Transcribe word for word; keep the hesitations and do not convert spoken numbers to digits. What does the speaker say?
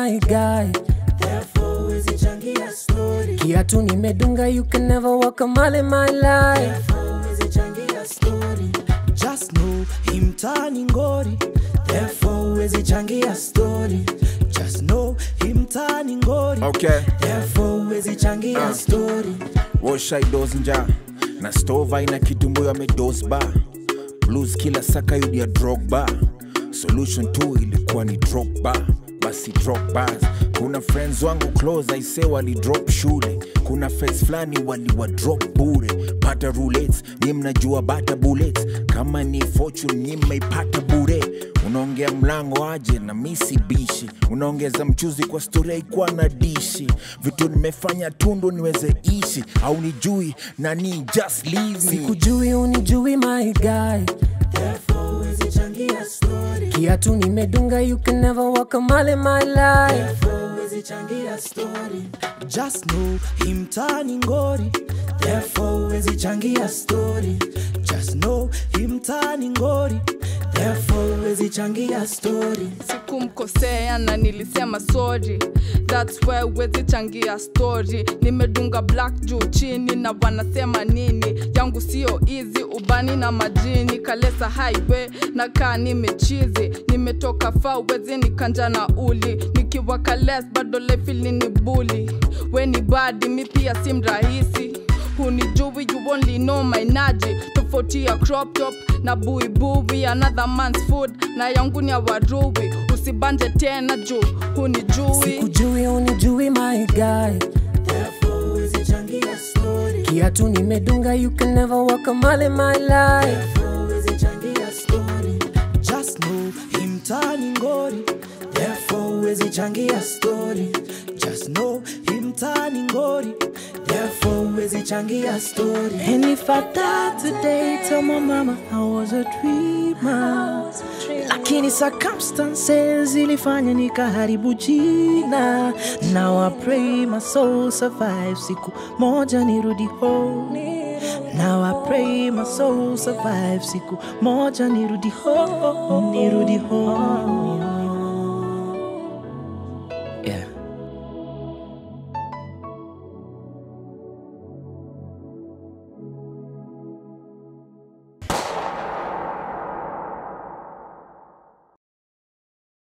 my guy. Therefore wezi changia story. Kiatu nimedunga, you can never walk a mile in my life. Therefore wezi changia story. Just know him turning ngori. Therefore wezi changia story. Just know him turning ngori. Okay. Therefore wezi changia uh. story. Washa idozi nja na stova ina kitumbo ya medozi ba. Blues kila saka yudi ya drug bar. Solution tu ilikuwa ni drop bar. Basi drop bars. Kuna friends wangu close I say wali drop shule. Kuna face flani wali wa drop bure. Pata roulettes, nye mnajua bata bullets. Kama ni fortune nye mmeipata bure. Unaongea mlango aje na misi bishi. Unaongeza mchuzi kwa story kwa na dishi. Vitu nimefanya tundu niweze ishi. Au nijui nani just leave me. Sikujui unijui my guy. Therefore wezi changia story. Kiatu nimedunga, you can never walk a mile in my life. Therefore wezi changia story. Just know him turning ngori. Therefore wezi changia story. Just know him turning ngori. Therefore wezi changia story. Sikumkosea na nilisema sorry. That's why wezi changia story. Nimedunga black juu chini na wanasema nini. Yangu sio easy, ubani na majini. Kalesa highway na kaa nimechizi. Nimetoka far wezi nikanja na uli. Nikiwa kales bado life ni bully. Weni badi mi pia sim rahisi. Hunijui you only know my naji. Tofauti ya crop top na bui bui. Another man's food na yangu ni ya warui. Usibanje tena juu hunijui. Sikujui unijui my guy. Therefore wezi changia story. Kiatu nimedunga, you can never walk a mile in my life. Therefore wezi changia story. Just know him turning ngori. Therefore wezi changia story. Just know him turning ngori. Therefore wezi changia story. And if I die today, tell my mama I was a dreamer. Lakini circumstances ilifanya nikaharibu jina. Now I pray my soul survive, siku moja nirudi home. Now I pray my soul survive, siku moja nirudi home, nirudi home. Yeah.